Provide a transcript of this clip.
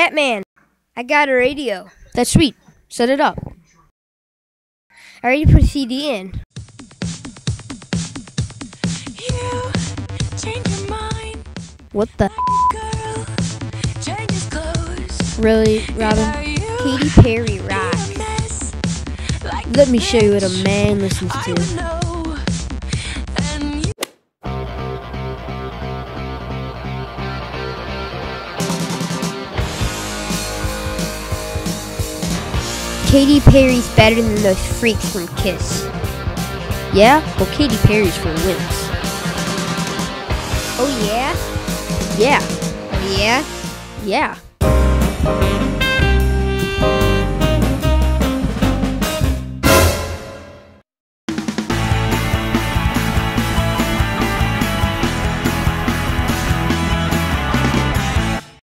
Batman, I got a radio. That's sweet. Set it up. I already put a CD in. You change your mind, What the? girl, changes clothes. Really, Robin? Katy Perry rocks. Let me show you what a man listens to. Katy Perry's better than those freaks from Kiss. Yeah? Well, Katy Perry's for wimps. Oh yeah? Yeah. Oh yeah? Yeah.